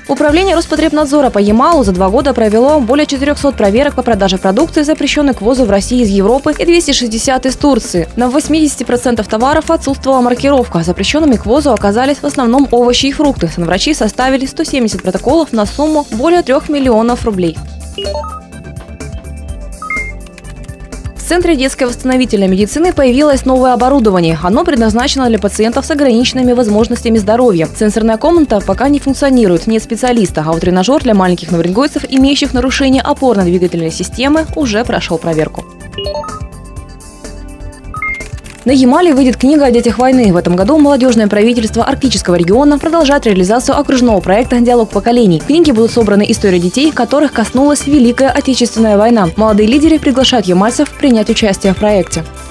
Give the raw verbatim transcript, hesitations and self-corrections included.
Управление Роспотребнадзора по Ямалу за два года провело более четырёхсот проверок по продаже продукции, запрещенной к ввозу в Россию из Европы, и двухсот шестидесяти из Турции. На восьмидесяти процентах товаров отсутствовала маркировка. Запрещенными к ввозу оказались в основном овощи и фрукты. Санврачи составили сто семьдесят протоколов на сумму более трех миллионов рублей. В Центре детской восстановительной медицины появилось новое оборудование. Оно предназначено для пациентов с ограниченными возможностями здоровья. Сенсорная комната пока не функционирует, нет специалиста, а вот тренажер для маленьких новорильгойцев, имеющих нарушение опорно-двигательной системы, уже прошел проверку. На Ямале выйдет книга о детях войны. В этом году молодежное правительство Арктического региона продолжает реализацию окружного проекта «Диалог поколений». В книге будут собраны истории детей, которых коснулась Великая Отечественная война. Молодые лидеры приглашают ямальцев принять участие в проекте.